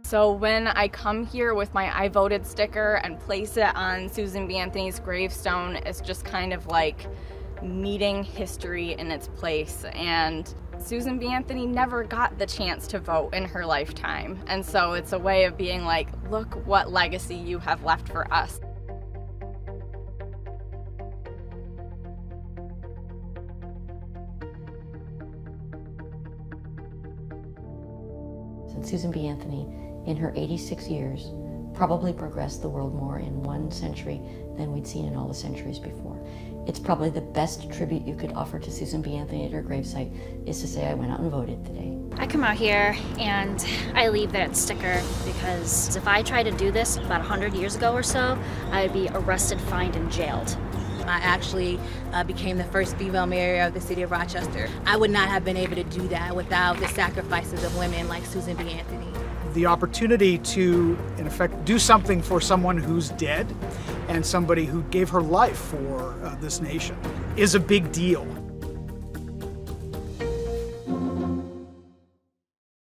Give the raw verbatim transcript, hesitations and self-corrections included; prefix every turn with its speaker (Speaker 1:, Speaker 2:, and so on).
Speaker 1: So when I come here with my I voted sticker and place it on Susan B. Anthony's gravestone, it's just kind of like meeting history in its place. And Susan B. Anthony never got the chance to vote in her lifetime. And so it's a way of being like, look what legacy you have left for us.
Speaker 2: Susan B. Anthony, in her eighty-six years, probably progressed the world more in one century than we'd seen in all the centuries before. It's probably the best tribute you could offer to Susan B. Anthony at her gravesite is to say, I went out and voted today.
Speaker 3: I come out here and I leave that sticker because if I tried to do this about one hundred years ago or so, I would be arrested, fined, and jailed.
Speaker 4: I actually uh, became the first female mayor of the city of Rochester. I would not have been able to do that without the sacrifices of women like Susan B. Anthony.
Speaker 5: The opportunity to, in effect, do something for someone who's dead and somebody who gave her life for uh, this nation is a big deal.